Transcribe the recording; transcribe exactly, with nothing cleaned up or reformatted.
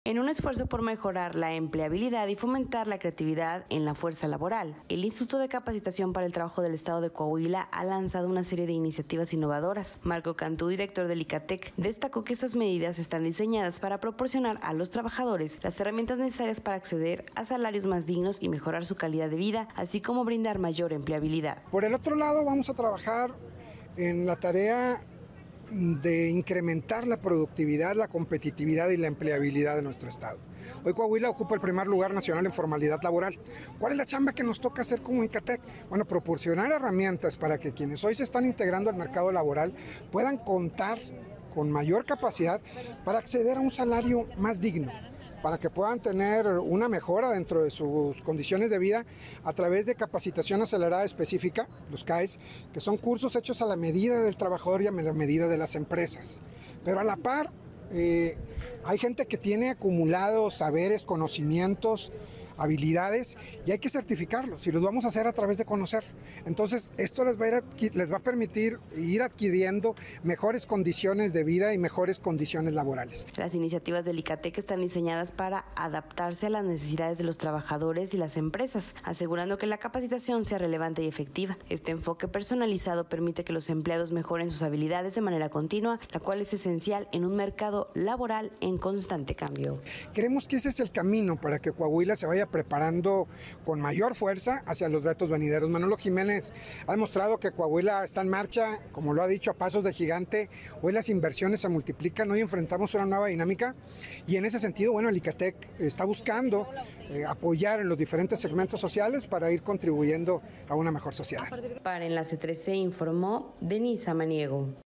En un esfuerzo por mejorar la empleabilidad y fomentar la creatividad en la fuerza laboral, el Instituto de Capacitación para el Trabajo del Estado de Coahuila ha lanzado una serie de iniciativas innovadoras. Marco Cantú, director del ICATEC, destacó que estas medidas están diseñadas para proporcionar a los trabajadores las herramientas necesarias para acceder a salarios más dignos y mejorar su calidad de vida, así como brindar mayor empleabilidad. Por el otro lado, vamos a trabajar en la tarea de incrementar la productividad, la competitividad y la empleabilidad de nuestro estado. Hoy Coahuila ocupa el primer lugar nacional en formalidad laboral. ¿Cuál es la chamba que nos toca hacer como ICATEC? Bueno, proporcionar herramientas para que quienes hoy se están integrando al mercado laboral puedan contar con mayor capacidad para acceder a un salario más digno, para que puedan tener una mejora dentro de sus condiciones de vida a través de capacitación acelerada específica, los C A Es, que son cursos hechos a la medida del trabajador y a la medida de las empresas. Pero a la par, eh, hay gente que tiene acumulados saberes, conocimientos, habilidades, y hay que certificarlos, y los vamos a hacer a través de conocer. Entonces, esto les va a, ir, les va a permitir ir adquiriendo mejores condiciones de vida y mejores condiciones laborales. Las iniciativas del ICATEC están diseñadas para adaptarse a las necesidades de los trabajadores y las empresas, asegurando que la capacitación sea relevante y efectiva. Este enfoque personalizado permite que los empleados mejoren sus habilidades de manera continua, la cual es esencial en un mercado laboral en constante cambio. Creemos que ese es el camino para que Coahuila se vaya preparando con mayor fuerza hacia los retos venideros. Manolo Jiménez ha demostrado que Coahuila está en marcha, como lo ha dicho, a pasos de gigante. Hoy las inversiones se multiplican, hoy enfrentamos una nueva dinámica, y en ese sentido, bueno, el ICATEC está buscando eh, apoyar en los diferentes segmentos sociales para ir contribuyendo a una mejor sociedad. Para Enlace trece informó Denisa Maniego.